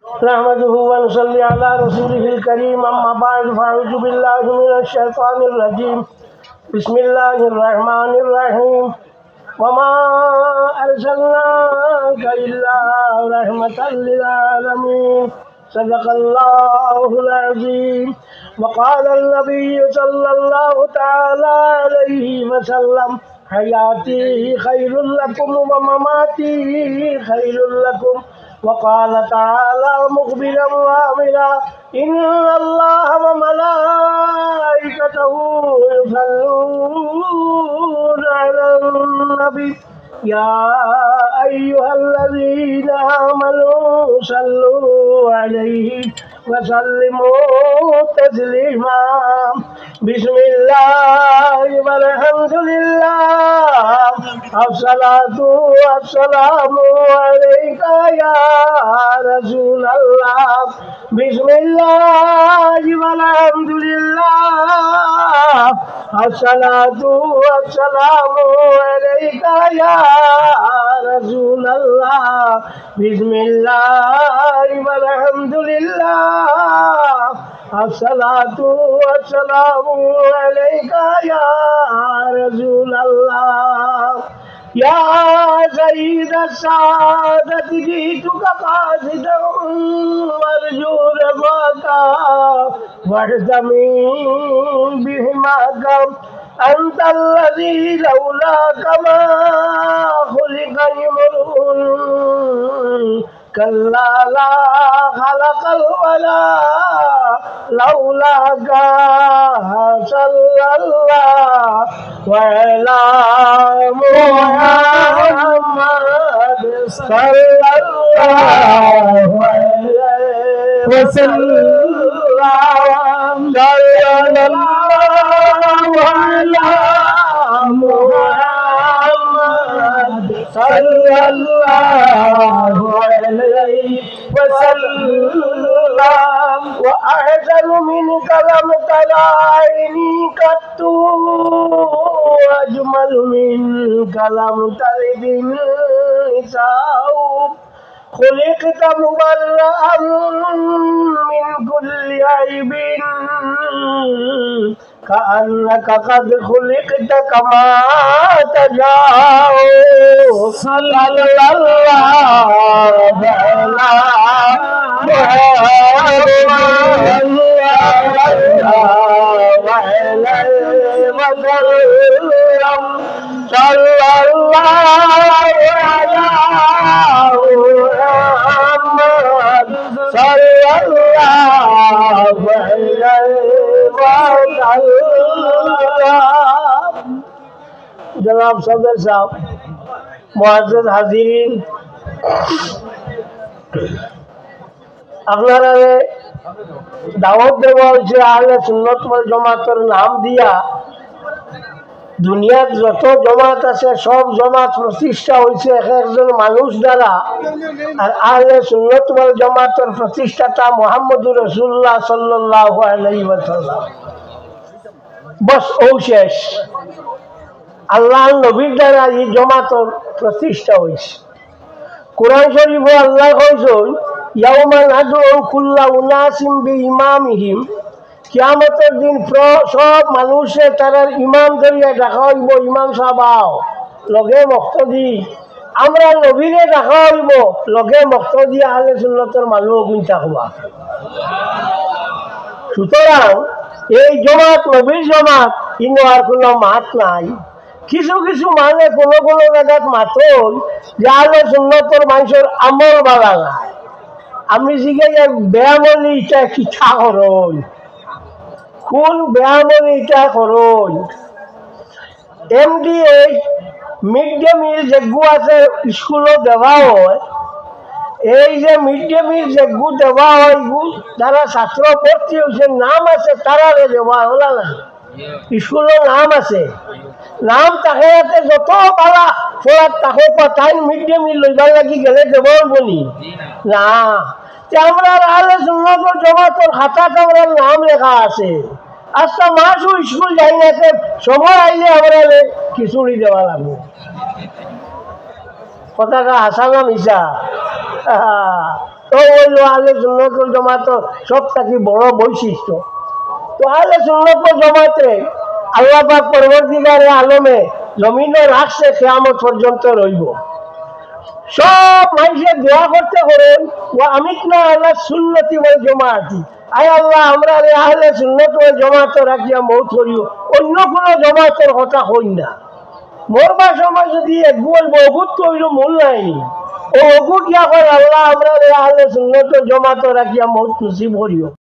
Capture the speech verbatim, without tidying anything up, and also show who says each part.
Speaker 1: نحمده ونصلي على رسوله الكريم أما بعد فأعوذ بالله من الشيطان الرجيم بسم الله الرحمن الرحيم وما أرسلناك إلا رحمة للعالمين صدق الله العظيم وقال النبي صلى الله تعالى عليه وسلم حياتي خير لكم ومماتي خير لكم وقال تعالى مخبرا وامرا إن الله وملائكته يصلون على النبي يا أيها الذين آمنوا صلوا عليه وسلموا تسليما بسم الله والحمد لله الصلاة والسلام عليك يا رسول الله بسم الله والحمد لله الصلاة والسلام عليك يا رسول الله بسم الله والحمد لله الصلاة والسلام عليك يا رسول الله يا سيد السادة جئتك قاصدا وارجو رضاك واحتمي بهماك أنت الذي لولاك ما خلق امرؤ كلا لا خلق الولا لولاك صلى الله وعلى محمد صلى الله عليه وسلم صلى الله على محمد صلى الله عليه وسلم وأحسن منك لم تر عيني قط وأجمل منك لم تلد النساء خلقت مبرأ من كل عيب كأنك قد خلقت كما تشاء صلى الله على محمد وسلم صلى الله على محمد صلى الله عليه وسلم जनाब सदर साहब मुआज़्ज़ज़ हाज़िरीन আপনারা দাওয়াত দেওয়া হয়েছে আহলে সুন্নাত ওয়াল জামাতের নাম দিয়া দুনিয়ার যত জামাত আছে সব জামাত প্রতিষ্ঠা হয়েছে এক একজন মানুষ দ্বারা আর আহলে সুন্নাত ওয়াল জামাতের প্রতিষ্ঠাতা মুহাম্মদুর রাসূলুল্লাহ সাল্লাল্লাহু আলাইহি ওয়াসাল্লাম বস ও শেষ আল্লাহর নবীর দ্বারা এই জামাতের প্রতিষ্ঠা হয়েছে কুরআন শরীফে আল্লাহ কইছেন ইয়াউমা নাদউ কুল্লা উনাসিম বিইমামিহিম কিয়ামতের দিন সব মানুষে তারার ইমাম ধরিয়া ডাকা হইব ইমাম সাহাবাও লগে মুক্তদি আমরা নবীরে ডাকা হইব লগে মুক্তদি আহলে সুন্নাতের মানুষ গুনতা হওয়া সুতরাং এই জামাত নবীর জামাত ইনো আর কোনো মাত নাই কিছু কিছু মানে কোনো কোনো জায়গাত মাতল যে আহলে সুন্নাতের মানুষের আমল বালা নাই আমি জিজ্ঞাসা বেয়ামলি ইটা কিঠা করল কোন বেয়ামলি ইটা করল এম ডি এই মিড ডে মিল যেগু আছে স্কুলত দেওয়া হয় এই যে মিড ডে মিল যেগু দেওয়া হয় যারা ছাত্র ভর্তি হয়েছে নাম আছে তারারে দেওয়া হল না স্কুলের নাম আছে নাম তাকে যত পালা পড়ার তাকে তাই মিড ডে মিল লইবার লাগি গেলে দেব বলি না আমরা আহলে সুন্নাত ওয়াল জামাতের খাতাতে আমরা নাম লেখা আছে আজকে মাসও স্কুল যাই না সময় আইলে আমরা খিচুড়ি দেওয়া লাগবে কথাটা হাসা না মিশা তো হইল আহলে সুন্নাত ওয়াল জামাতের সব থাকি বড় বৈশিষ্ট্য। তো আহলে সুন্নাত ওয়াল জামাতে আল্লাহ পাক পরবর্তীকারে আলমে জমিনে রাখছে কিয়ামত পর্যন্ত রইব। সব মানুষের দোয়া করতে করেন ও আমিতনা আল্লাহ সুন্নতি ওয়াল জামাতি, আয় আল্লাহ আমরা আহলে সুন্নাত ওয়াল জামাত রাখিয়া মৌত করিও, অন্য কোনো জামাতের কথা কই না। মরবার সময় যদি এক বলবো অগুত কইল মূল নাই, ও অগুত ইয়া করে আল্লাহ আমরা আহলে সুন্নাত ওয়াল জামাত রাখিয়া মৌত নসিব করিও।